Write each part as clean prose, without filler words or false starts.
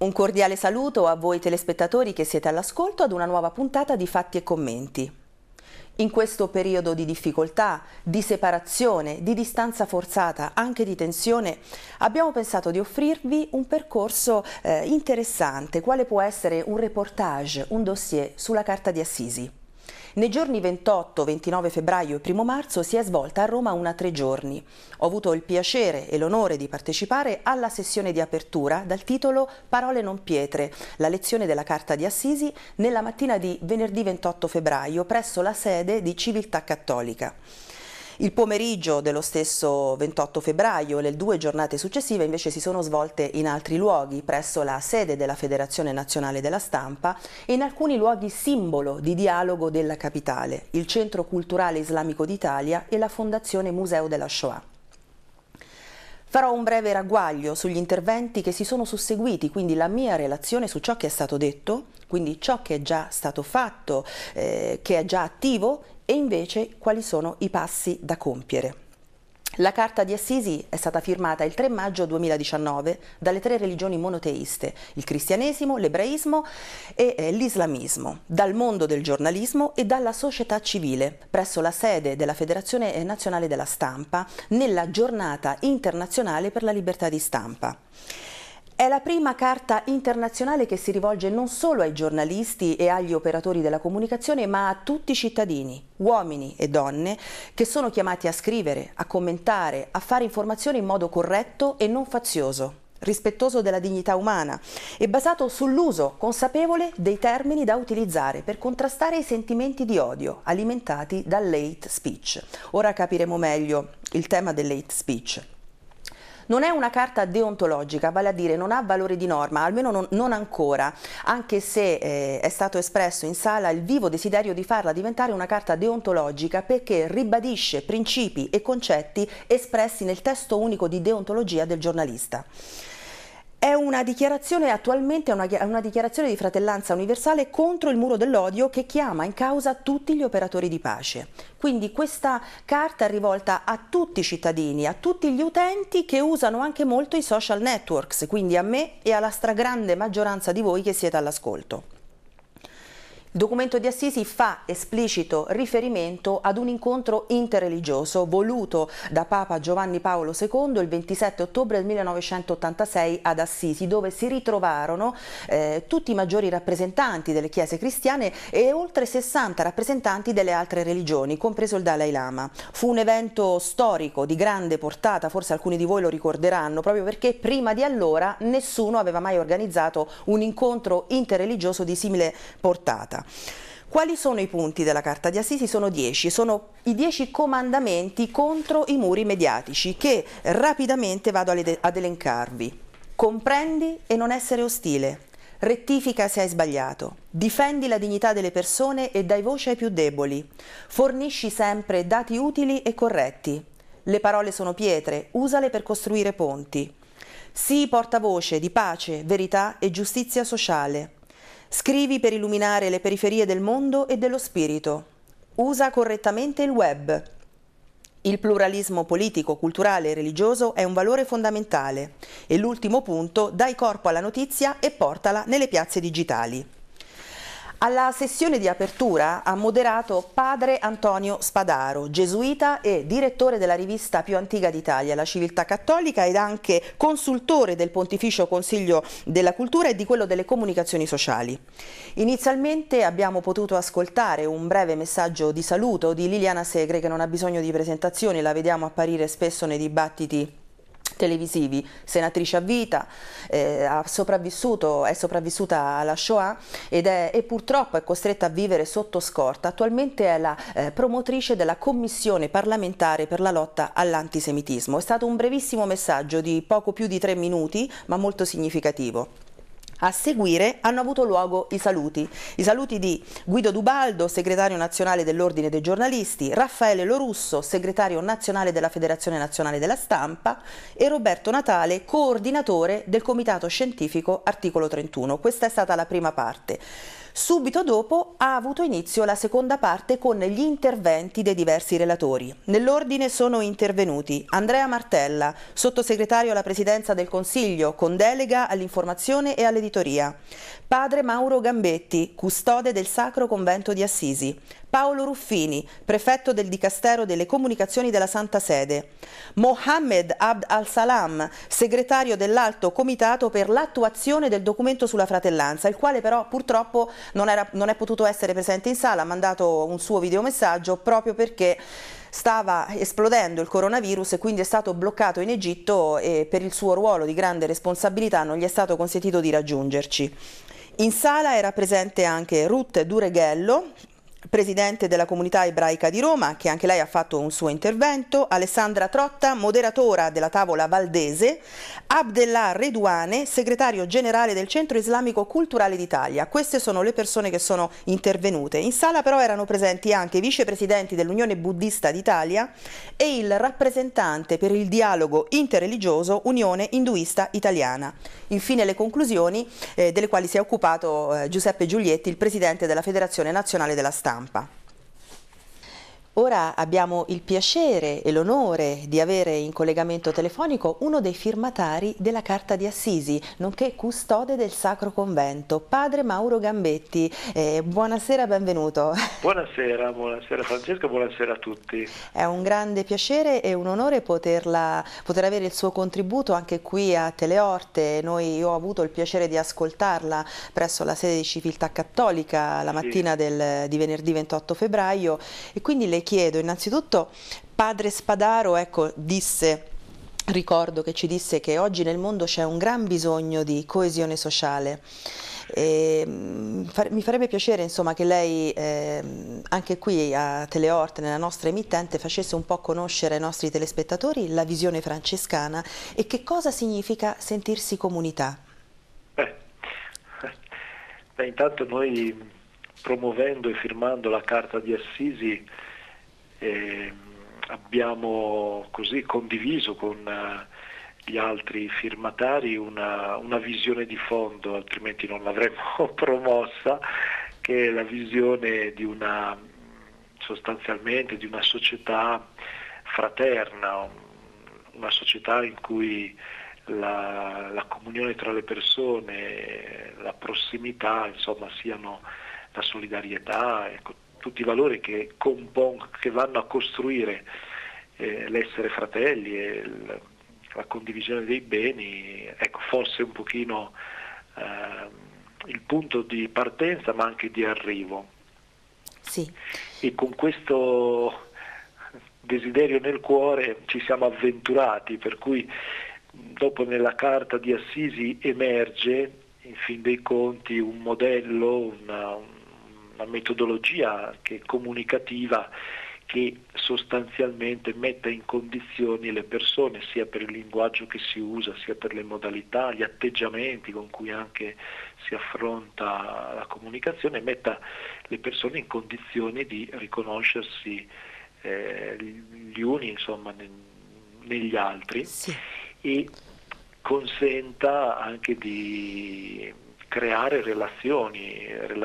Un cordiale saluto a voi telespettatori che siete all'ascolto ad una nuova puntata di Fatti e Commenti. In questo periodo di difficoltà, di separazione, di distanza forzata, anche di tensione, abbiamo pensato di offrirvi un percorso interessante, quale può essere un reportage, un dossier sulla Carta di Assisi. Nei giorni 28, 29 febbraio e 1 marzo si è svolta a Roma una 3 giorni. Ho avuto il piacere e l'onore di partecipare alla sessione di apertura dal titolo Parole non pietre, la lezione della Carta di Assisi nella mattina di venerdì 28 febbraio presso la sede di Civiltà Cattolica. Il pomeriggio dello stesso 28 febbraio e le 2 giornate successive invece si sono svolte in altri luoghi, presso la sede della Federazione Nazionale della Stampa e in alcuni luoghi simbolo di dialogo della capitale, il Centro Culturale Islamico d'Italia e la Fondazione Museo della Shoah. Farò un breve ragguaglio sugli interventi che si sono susseguiti, quindi la mia relazione su ciò che è stato detto, quindi ciò che è già stato fatto, che è già attivo, e invece quali sono i passi da compiere. La Carta di Assisi è stata firmata il 3 maggio 2019 dalle 3 religioni monoteiste, il cristianesimo, l'ebraismo e l'islamismo, dal mondo del giornalismo e dalla società civile, presso la sede della Federazione Nazionale della Stampa, nella Giornata Internazionale per la Libertà di Stampa. È la prima carta internazionale che si rivolge non solo ai giornalisti e agli operatori della comunicazione, ma a tutti i cittadini, uomini e donne, che sono chiamati a scrivere, a commentare, a fare informazione in modo corretto e non fazioso, rispettoso della dignità umana e basato sull'uso consapevole dei termini da utilizzare per contrastare i sentimenti di odio alimentati dall'hate speech. Ora capiremo meglio il tema dell'hate speech. Non è una carta deontologica, vale a dire non ha valore di norma, almeno non ancora, anche se è stato espresso in sala il vivo desiderio di farla diventare una carta deontologica perché ribadisce principi e concetti espressi nel testo unico di deontologia del giornalista. È una dichiarazione attualmente, una dichiarazione di fratellanza universale contro il muro dell'odio che chiama in causa tutti gli operatori di pace. Quindi questa carta è rivolta a tutti i cittadini, a tutti gli utenti che usano anche molto i social networks, quindi a me e alla stragrande maggioranza di voi che siete all'ascolto. Il documento di Assisi fa esplicito riferimento ad un incontro interreligioso voluto da Papa Giovanni Paolo II il 27 ottobre del 1986 ad Assisi, dove si ritrovarono tutti i maggiori rappresentanti delle chiese cristiane e oltre 60 rappresentanti delle altre religioni, compreso il Dalai Lama. Fu un evento storico di grande portata, forse alcuni di voi lo ricorderanno, proprio perché prima di allora nessuno aveva mai organizzato un incontro interreligioso di simile portata. Quali sono i punti della Carta di Assisi? Sono 10, sono i 10 comandamenti contro i muri mediatici che rapidamente vado ad elencarvi. Comprendi e non essere ostile, rettifica se hai sbagliato, difendi la dignità delle persone e dai voce ai più deboli, fornisci sempre dati utili e corretti, le parole sono pietre, usale per costruire ponti, sii portavoce di pace, verità e giustizia sociale. Scrivi per illuminare le periferie del mondo e dello spirito. Usa correttamente il web. Il pluralismo politico, culturale e religioso è un valore fondamentale. E l'ultimo punto, dai corpo alla notizia e portala nelle piazze digitali. Alla sessione di apertura ha moderato padre Antonio Spadaro, gesuita e direttore della rivista più antica d'Italia, la Civiltà Cattolica, ed anche consultore del Pontificio Consiglio della Cultura e di quello delle Comunicazioni Sociali. Inizialmente abbiamo potuto ascoltare un breve messaggio di saluto di Liliana Segre, che non ha bisogno di presentazioni, la vediamo apparire spesso nei dibattiti televisivi, senatrice a vita, è sopravvissuta alla Shoah e purtroppo è costretta a vivere sotto scorta. Attualmente è la promotrice della Commissione parlamentare per la lotta all'antisemitismo. È stato un brevissimo messaggio di poco più di 3 minuti, ma molto significativo. A seguire hanno avuto luogo i saluti di Guido Dubaldo, segretario nazionale dell'Ordine dei giornalisti, Raffaele Lorusso, segretario nazionale della Federazione Nazionale della Stampa e Roberto Natale, coordinatore del Comitato Scientifico Articolo 31. Questa è stata la prima parte. Subito dopo ha avuto inizio la seconda parte con gli interventi dei diversi relatori. Nell'ordine sono intervenuti Andrea Martella, sottosegretario alla Presidenza del Consiglio con delega all'informazione e all'editoria, padre Mauro Gambetti, custode del Sacro Convento di Assisi, Paolo Ruffini, prefetto del Dicastero delle Comunicazioni della Santa Sede, Mohammed Abd al-Salam, segretario dell'Alto Comitato per l'attuazione del documento sulla fratellanza, il quale però purtroppo non è potuto essere presente in sala, ha mandato un suo videomessaggio proprio perché stava esplodendo il coronavirus e quindi è stato bloccato in Egitto e per il suo ruolo di grande responsabilità non gli è stato consentito di raggiungerci. In sala era presente anche Ruth Dureghello, presidente della comunità ebraica di Roma, che anche lei ha fatto un suo intervento, Alessandra Trotta, moderatora della tavola valdese, Abdellah Redouane, segretario generale del Centro Islamico Culturale d'Italia. Queste sono le persone che sono intervenute. In sala però erano presenti anche i vicepresidenti dell'Unione Buddista d'Italia e il rappresentante per il dialogo interreligioso Unione Induista Italiana. Infine le conclusioni delle quali si è occupato Giuseppe Giulietti, il presidente della Federazione Nazionale della Stampa. Ora abbiamo il piacere e l'onore di avere in collegamento telefonico uno dei firmatari della Carta di Assisi, nonché custode del Sacro Convento, padre Mauro Gambetti. Buonasera, benvenuto. Buonasera Francesca, buonasera a tutti. È un grande piacere e un onore poter avere il suo contributo anche qui a Teleorte. Io ho avuto il piacere di ascoltarla presso la sede di Civiltà Cattolica la mattina di venerdì 28 febbraio e quindi le chiedo innanzitutto, padre Spadaro, ricordo che ci disse che oggi nel mondo c'è un gran bisogno di coesione sociale. Mi farebbe piacere insomma che lei anche qui a Teleorte, nella nostra emittente, facesse un po' conoscere ai nostri telespettatori la visione francescana e che cosa significa sentirsi comunità. Intanto noi, promuovendo e firmando la Carta di Assisi, abbiamo così condiviso con gli altri firmatari una visione di fondo, altrimenti non l'avremmo promossa, che è la visione sostanzialmente di una società fraterna, una società in cui la comunione tra le persone, la prossimità, insomma, siano la solidarietà, tutti i valori che vanno a costruire l'essere fratelli e la condivisione dei beni, forse un pochino il punto di partenza ma anche di arrivo. Sì. E con questo desiderio nel cuore ci siamo avventurati, per cui dopo nella Carta di Assisi emerge in fin dei conti un modello, una metodologia che è comunicativa, che sostanzialmente metta in condizioni le persone, sia per il linguaggio che si usa, sia per le modalità, gli atteggiamenti con cui anche si affronta la comunicazione, metta le persone in condizioni di riconoscersi gli uni insomma negli altri. Sì. E consenta anche di creare relazioni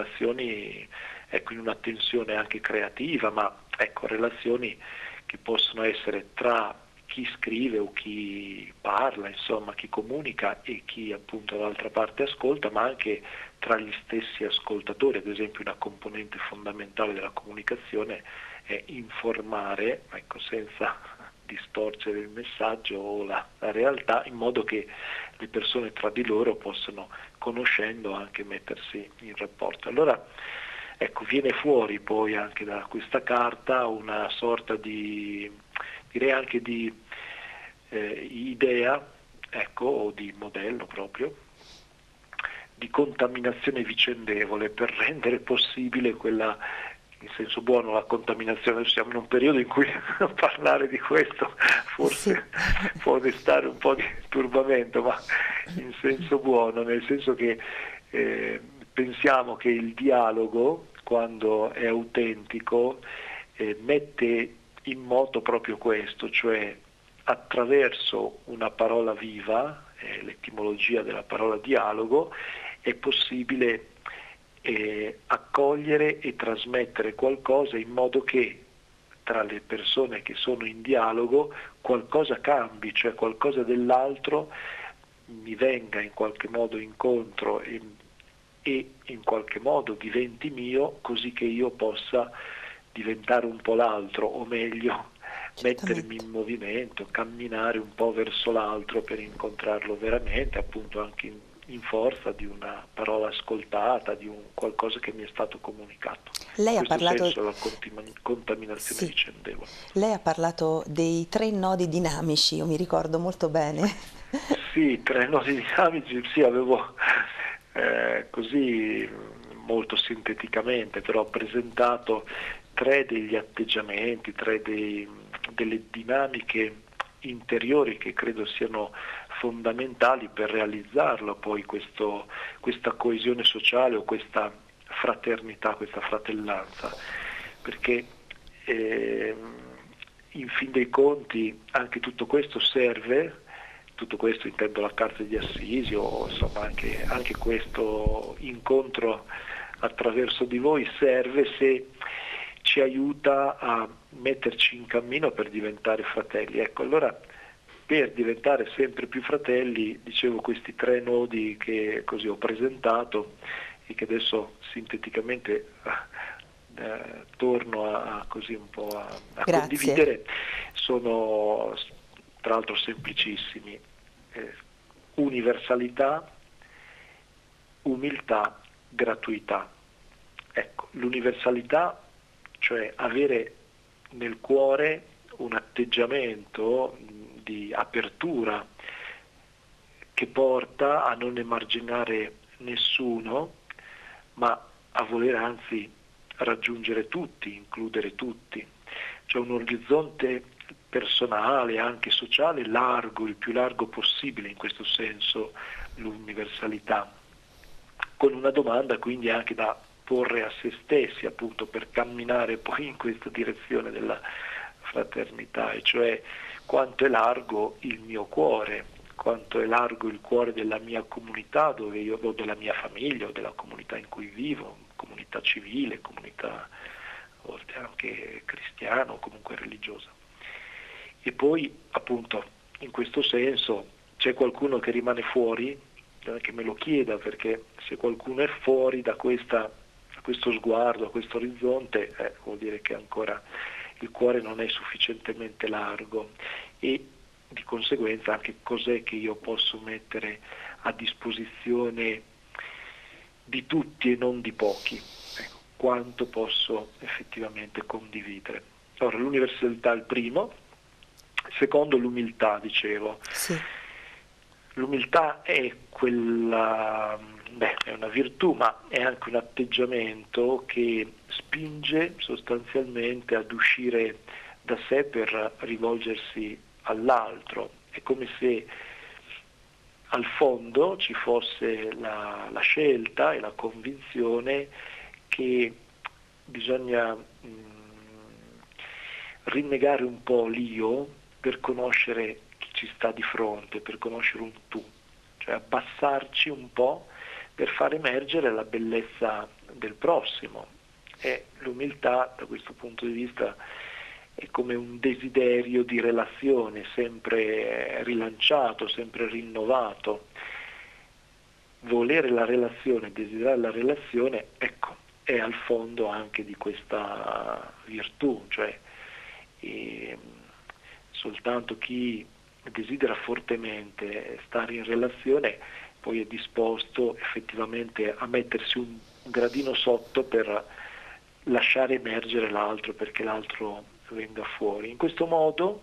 in una tensione anche creativa, ma relazioni che possono essere tra chi scrive o chi parla, insomma chi comunica e chi appunto dall'altra parte ascolta, ma anche tra gli stessi ascoltatori. Ad esempio una componente fondamentale della comunicazione è informare, senza distorcere il messaggio o la realtà, in modo che le persone tra di loro possano, conoscendo, anche mettersi in rapporto. Allora viene fuori poi anche da questa carta una sorta di, direi anche di idea, o di modello proprio, di contaminazione vicendevole, per rendere possibile quella, in senso buono, la contaminazione. Adesso siamo in un periodo in cui parlare di questo forse può destare un po' di turbamento, ma in senso buono, nel senso che pensiamo che il dialogo, quando è autentico, mette in moto proprio questo, cioè attraverso una parola viva, l'etimologia della parola dialogo, è possibile accogliere e trasmettere qualcosa in modo che tra le persone che sono in dialogo qualcosa cambi, cioè qualcosa dell'altro mi venga in qualche modo incontro e in qualche modo diventi mio, così che io possa diventare un po' l'altro, o meglio, mettermi in movimento, camminare un po' verso l'altro per incontrarlo veramente, appunto anche in forza di una parola ascoltata, di un qualcosa che mi è stato comunicato. Lei In ha questo parlato... senso la contaminazione Sì. vicendevole. Lei ha parlato dei 3 nodi dinamici, io mi ricordo molto bene. Sì, tre nodi dinamici, sì, avevo così molto sinteticamente però presentato tre degli atteggiamenti, delle dinamiche interiori che credo siano fondamentali per realizzarlo poi questa coesione sociale o questa fraternità, questa fratellanza, perché in fin dei conti anche tutto questo serve, tutto questo intendo la carta di Assisi o insomma anche questo incontro attraverso di voi serve se ci aiuta a metterci in cammino per diventare fratelli. Ecco, allora per diventare sempre più fratelli, dicevo questi tre nodi che così ho presentato e che adesso sinteticamente torno così un po' a Grazie. condividere, sono tra l'altro semplicissimi. Universalità, umiltà, gratuità. Ecco, l'universalità, cioè avere nel cuore un atteggiamento di apertura che porta a non emarginare nessuno, ma a voler anzi raggiungere tutti, includere tutti. C'è un orizzonte personale, anche sociale, largo, il più largo possibile in questo senso, l'universalità, con una domanda quindi anche da porre a se stessi appunto per camminare poi in questa direzione della fraternità, e cioè quanto è largo il mio cuore, quanto è largo il cuore della mia comunità, dove io, o della mia famiglia, o della comunità in cui vivo, comunità civile, comunità a volte anche cristiana o comunque religiosa. E poi appunto in questo senso c'è qualcuno che rimane fuori, che me lo chieda, perché se qualcuno è fuori da questo sguardo, da questo orizzonte, vuol dire che ancora il cuore non è sufficientemente largo e di conseguenza anche cos'è che io posso mettere a disposizione di tutti e non di pochi, ecco, quanto posso effettivamente condividere. Allora l'universalità è il primo, secondo l'umiltà, dicevo. Sì. L'umiltà è è una virtù, ma è anche un atteggiamento che spinge sostanzialmente ad uscire da sé per rivolgersi all'altro. È come se al fondo ci fosse la scelta e la convinzione che bisogna rinnegare un po' l'io per conoscere chi ci sta di fronte, per conoscere un tu, cioè abbassarci un po' per far emergere la bellezza del prossimo. E l'umiltà da questo punto di vista è come un desiderio di relazione sempre rilanciato, sempre rinnovato. Volere la relazione, desiderare la relazione, ecco, è al fondo anche di questa virtù, cioè soltanto chi desidera fortemente stare in relazione poi è disposto effettivamente a mettersi un gradino sotto per lasciare emergere l'altro, perché l'altro venga fuori. In questo modo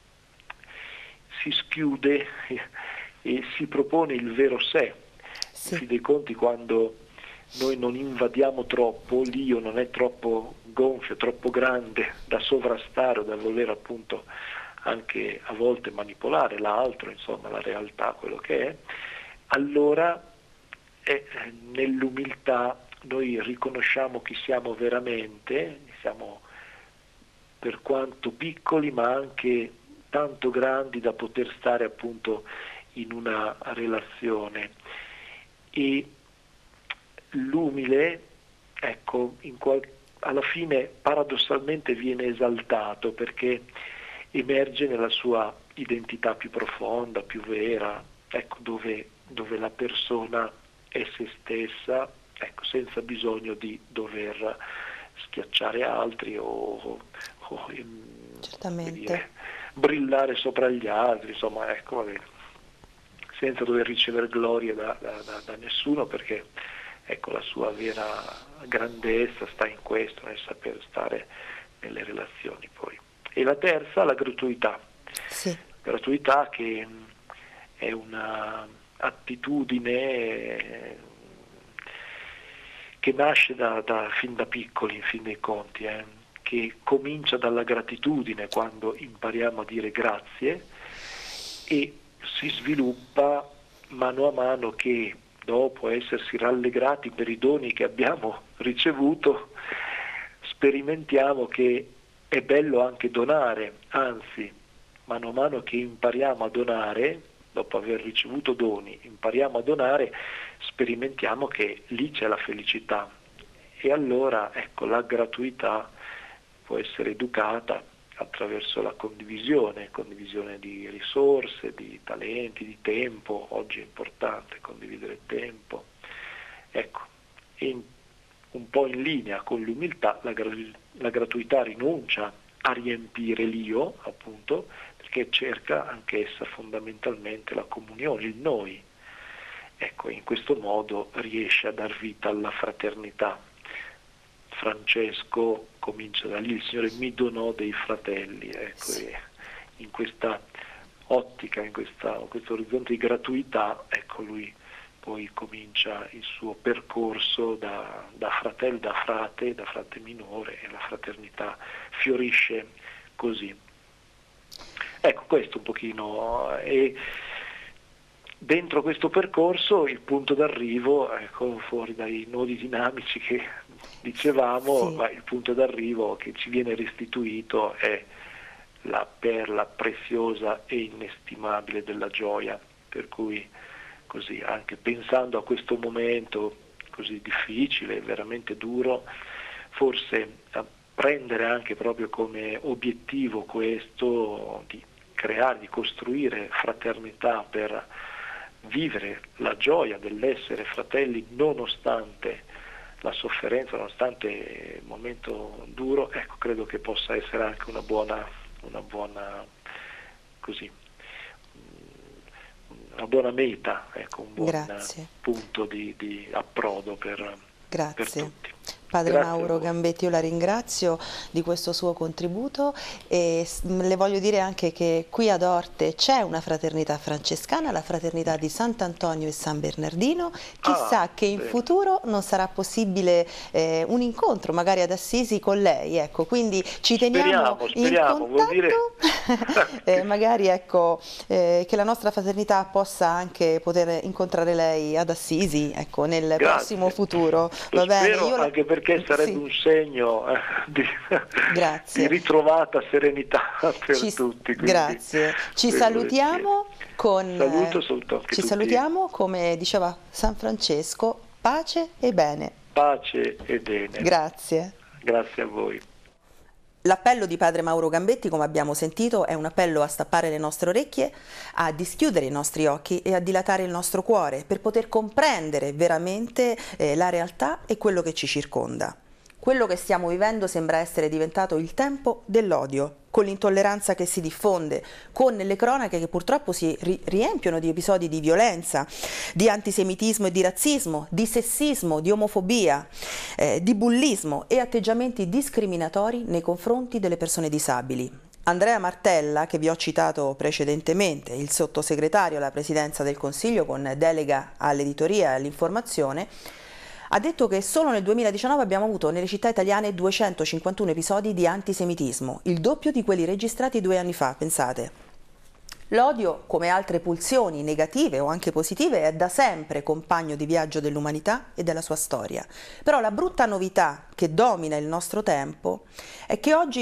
si schiude e si propone il vero sé. In fin dei conti, quando noi non invadiamo troppo, l'io non è troppo gonfio, troppo grande da sovrastare o da voler appunto anche a volte manipolare l'altro, insomma la realtà, quello che è, allora nell'umiltà noi riconosciamo chi siamo veramente, siamo per quanto piccoli ma anche tanto grandi da poter stare appunto in una relazione. E l'umile ecco, alla fine paradossalmente viene esaltato perché emerge nella sua identità più profonda, più vera, ecco, dove la persona è se stessa, ecco, senza bisogno di dover schiacciare altri come Certamente. dire, brillare sopra gli altri, insomma, ecco, senza dover ricevere glorie da nessuno, perché ecco, la sua vera grandezza sta in questo, nel saper stare nelle relazioni poi. E la terza, la gratuità. Sì. Gratuità che è una attitudine che nasce fin da piccoli, in fin dei conti, che comincia dalla gratitudine quando impariamo a dire grazie e si sviluppa mano a mano che dopo essersi rallegrati per i doni che abbiamo ricevuto, sperimentiamo che è bello anche donare, anzi, mano a mano che impariamo a donare, dopo aver ricevuto doni, impariamo a donare, sperimentiamo che lì c'è la felicità. E allora, ecco, la gratuità può essere educata attraverso la condivisione di risorse, di talenti, di tempo. Oggi è importante condividere il tempo. Ecco, un po' in linea con l'umiltà, la gratuità rinuncia a riempire l'io, appunto, perché cerca anch'essa fondamentalmente la comunione, il noi. Ecco, in questo modo riesce a dar vita alla fraternità. Francesco comincia da lì, il Signore mi donò dei fratelli, ecco, sì. E in questa ottica, in questo orizzonte di gratuità, ecco, lui poi comincia il suo percorso da fratello, da frate minore, e la fraternità fiorisce così. Ecco, questo un pochino. E dentro questo percorso il punto d'arrivo, ecco, fuori dai nodi dinamici che dicevamo, Sì. ma il punto d'arrivo che ci viene restituito è la perla preziosa e inestimabile della gioia, per cui così, anche pensando a questo momento così difficile, veramente duro, forse a prendere anche proprio come obiettivo questo di creare, di costruire fraternità per vivere la gioia dell'essere fratelli nonostante la sofferenza, nonostante il momento duro, ecco, credo che possa essere anche una buona così, una buona meta, ecco, un buon Grazie. punto di approdo per tutti. Padre Grazie Mauro Gambetti, io la ringrazio di questo suo contributo e le voglio dire anche che qui ad Orte c'è una fraternità francescana, la fraternità di Sant'Antonio e San Bernardino. Chissà che in futuro non sarà possibile un incontro magari ad Assisi con lei, ecco, quindi ci teniamo in contatto, vuol dire... magari ecco, che la nostra fraternità possa anche poter incontrare lei ad Assisi, ecco, nel prossimo futuro. Va bene? Spero, anche perché sarebbe un segno di ritrovata serenità per tutti. Quindi, grazie. Ci salutiamo salutiamo come diceva San Francesco, pace e bene. Pace e bene. Grazie. Grazie a voi. L'appello di Padre Mauro Gambetti, come abbiamo sentito, è un appello a stappare le nostre orecchie, a dischiudere i nostri occhi e a dilatare il nostro cuore per poter comprendere veramente la realtà e quello che ci circonda. Quello che stiamo vivendo sembra essere diventato il tempo dell'odio, con l'intolleranza che si diffonde, con le cronache che purtroppo si riempiono di episodi di violenza, di antisemitismo e di razzismo, di sessismo, di omofobia, di bullismo e atteggiamenti discriminatori nei confronti delle persone disabili. Andrea Martella, che vi ho citato precedentemente, il sottosegretario alla Presidenza del Consiglio con delega all'editoria e all'informazione, ha detto che solo nel 2019 abbiamo avuto nelle città italiane 251 episodi di antisemitismo, il doppio di quelli registrati 2 anni fa, pensate. L'odio, come altre pulsioni negative o anche positive, è da sempre compagno di viaggio dell'umanità e della sua storia. Però la brutta novità che domina il nostro tempo è che oggi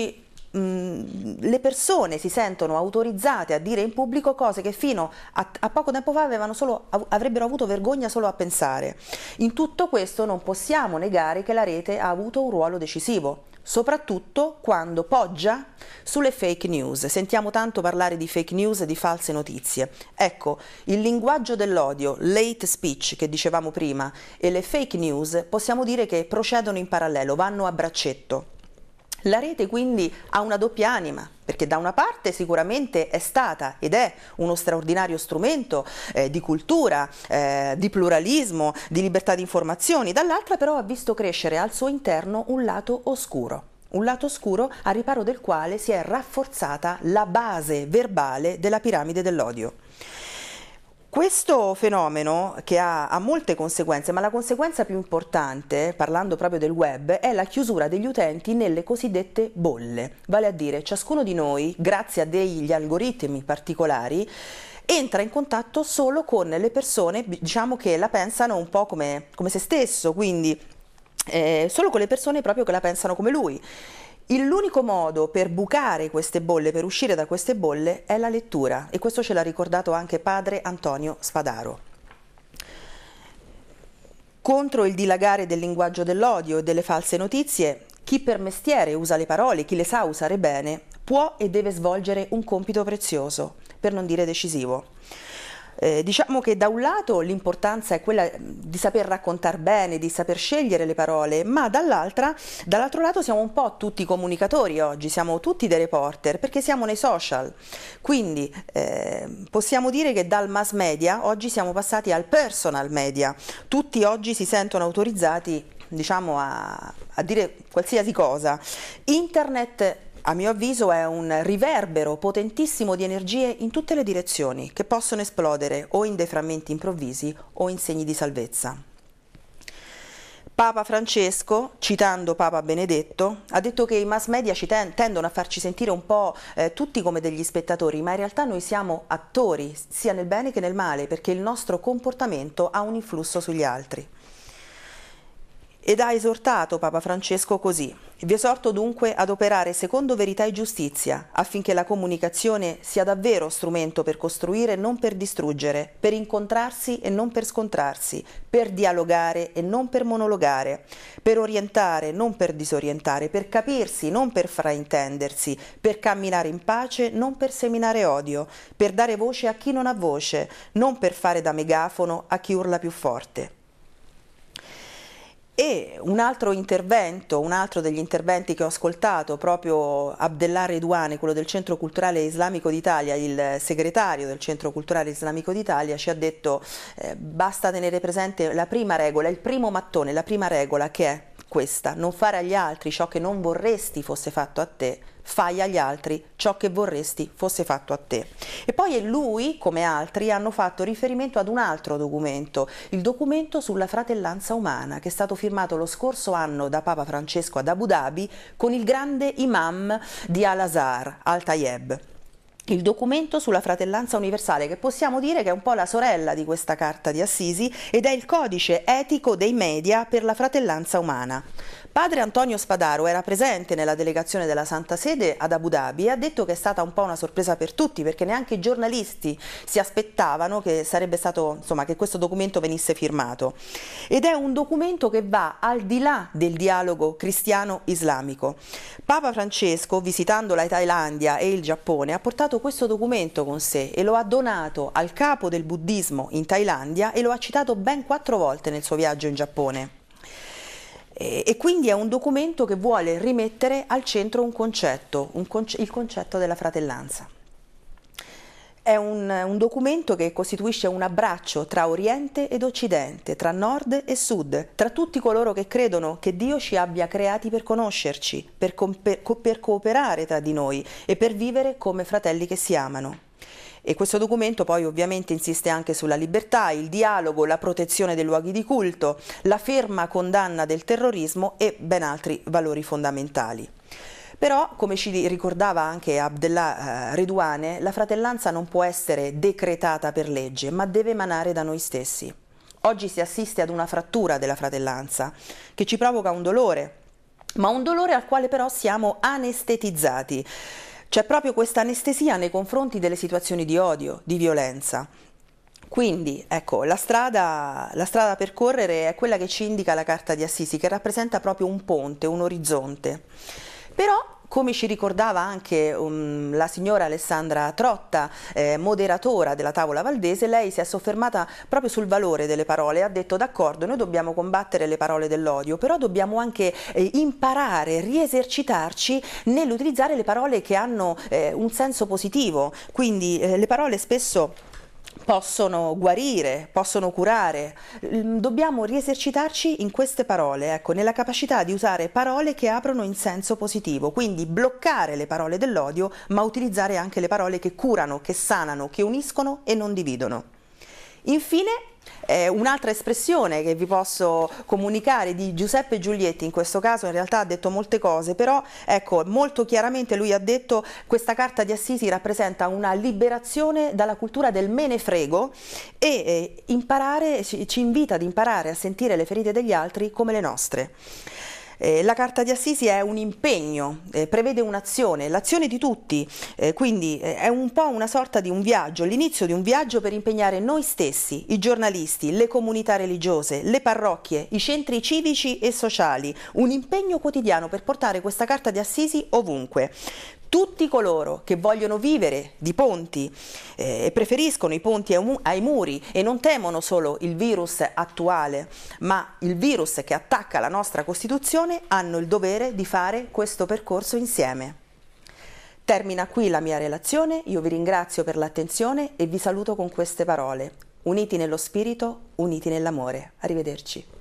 le persone si sentono autorizzate a dire in pubblico cose che fino a poco tempo fa avrebbero avuto vergogna solo a pensare. In tutto questo non possiamo negare che la rete ha avuto un ruolo decisivo, soprattutto quando poggia sulle fake news. Sentiamo tanto parlare di fake news e di false notizie. Ecco, il linguaggio dell'odio, l'hate speech che dicevamo prima, e le fake news possiamo dire che procedono in parallelo, vanno a braccetto. La rete quindi ha una doppia anima, perché da una parte sicuramente è stata ed è uno straordinario strumento di cultura, di pluralismo, di libertà di informazioni, dall'altra però ha visto crescere al suo interno un lato oscuro a riparo del quale si è rafforzata la base verbale della piramide dell'odio. Questo fenomeno, che ha molte conseguenze, ma la conseguenza più importante, parlando proprio del web, è la chiusura degli utenti nelle cosiddette bolle, vale a dire ciascuno di noi, grazie a degli algoritmi particolari, entra in contatto solo con le persone, diciamo, che la pensano un po' come se stesso, quindi solo con le persone proprio che la pensano come lui. L'unico modo per bucare queste bolle, per uscire da queste bolle, è la lettura, e questo ce l'ha ricordato anche padre Antonio Spadaro. Contro il dilagare del linguaggio dell'odio e delle false notizie, chi per mestiere usa le parole, chi le sa usare bene, può e deve svolgere un compito prezioso, per non dire decisivo. Diciamo che da un lato l'importanza è quella di saper raccontare bene, di saper scegliere le parole, ma dall'altro lato siamo un po' tutti comunicatori oggi, siamo tutti dei reporter, perché siamo nei social. Quindi possiamo dire che dal mass media oggi siamo passati al personal media. Tutti oggi si sentono autorizzati, diciamo, a dire qualsiasi cosa. Internet, a mio avviso, è un riverbero potentissimo di energie in tutte le direzioni, che possono esplodere o in dei frammenti improvvisi o in segni di salvezza. Papa Francesco, citando Papa Benedetto, ha detto che i mass media tendono a farci sentire un po' tutti come degli spettatori, ma in realtà noi siamo attori, sia nel bene che nel male, perché il nostro comportamento ha un influsso sugli altri. Ed ha esortato Papa Francesco così: vi esorto dunque ad operare secondo verità e giustizia, affinché la comunicazione sia davvero strumento per costruire e non per distruggere, per incontrarsi e non per scontrarsi, per dialogare e non per monologare, per orientare e non per disorientare, per capirsi non per fraintendersi, per camminare in pace non per seminare odio, per dare voce a chi non ha voce, non per fare da megafono a chi urla più forte. E un altro degli interventi che ho ascoltato, proprio Abdellah Redouane, quello del Centro Culturale Islamico d'Italia, il segretario del Centro Culturale Islamico d'Italia, ci ha detto basta tenere presente la prima regola, il primo mattone, la prima regola, che è questa: non fare agli altri ciò che non vorresti fosse fatto a te, fai agli altri ciò che vorresti fosse fatto a te. E poi lui, come altri, hanno fatto riferimento ad un altro documento, il documento sulla fratellanza umana, che è stato firmato lo scorso anno da Papa Francesco ad Abu Dhabi con il grande imam di Al-Azhar, Al-Tayeb. Il documento sulla fratellanza universale, che possiamo dire che è un po' la sorella di questa Carta di Assisi, ed è il codice etico dei media per la fratellanza umana. Padre Antonio Spadaro era presente nella delegazione della Santa Sede ad Abu Dhabi e ha detto che è stata un po' una sorpresa per tutti, perché neanche i giornalisti si aspettavano che sarebbe stato, insomma, che questo documento venisse firmato. Ed è un documento che va al di là del dialogo cristiano-islamico. Papa Francesco, visitando la Thailandia e il Giappone, ha portato questo documento con sé e lo ha donato al capo del buddismo in Thailandia e lo ha citato ben 4 volte nel suo viaggio in Giappone. E quindi è un documento che vuole rimettere al centro un concetto, il concetto della fratellanza. È un documento che costituisce un abbraccio tra Oriente ed Occidente, tra Nord e Sud, tra tutti coloro che credono che Dio ci abbia creati per conoscerci, per cooperare tra di noi e per vivere come fratelli che si amano. E questo documento poi ovviamente insiste anche sulla libertà, il dialogo, la protezione dei luoghi di culto, la ferma condanna del terrorismo e ben altri valori fondamentali. Però, come ci ricordava anche Abdellah Redouane, la fratellanza non può essere decretata per legge, ma deve emanare da noi stessi. Oggi si assiste ad una frattura della fratellanza che ci provoca un dolore, ma un dolore al quale però siamo anestetizzati. C'è proprio questa anestesia nei confronti delle situazioni di odio, di violenza. Quindi, ecco, la strada da percorrere è quella che ci indica la carta di Assisi, che rappresenta proprio un ponte, un orizzonte. Però, come ci ricordava anche la signora Alessandra Trotta, moderatora della tavola valdese, lei si è soffermata proprio sul valore delle parole e ha detto: d'accordo, noi dobbiamo combattere le parole dell'odio, però dobbiamo anche imparare, riesercitarci nell'utilizzare le parole che hanno un senso positivo. Quindi le parole spesso possono guarire, possono curare. Dobbiamo riesercitarci in queste parole, ecco, nella capacità di usare parole che aprono in senso positivo, quindi bloccare le parole dell'odio, ma utilizzare anche le parole che curano, che sanano, che uniscono e non dividono. Infine, un'altra espressione che vi posso comunicare di Giuseppe Giulietti, in questo caso in realtà ha detto molte cose, però ecco, molto chiaramente lui ha detto: questa carta di Assisi rappresenta una liberazione dalla cultura del me ne frego e ci invita ad imparare a sentire le ferite degli altri come le nostre. La carta di Assisi è un impegno, prevede un'azione, l'azione di tutti, quindi è un po' una sorta di un viaggio, l'inizio di un viaggio per impegnare noi stessi, i giornalisti, le comunità religiose, le parrocchie, i centri civici e sociali, un impegno quotidiano per portare questa carta di Assisi ovunque. Tutti coloro che vogliono vivere di ponti e preferiscono i ponti ai muri e non temono solo il virus attuale, ma il virus che attacca la nostra Costituzione, hanno il dovere di fare questo percorso insieme. Termina qui la mia relazione, io vi ringrazio per l'attenzione e vi saluto con queste parole: uniti nello spirito, uniti nell'amore. Arrivederci.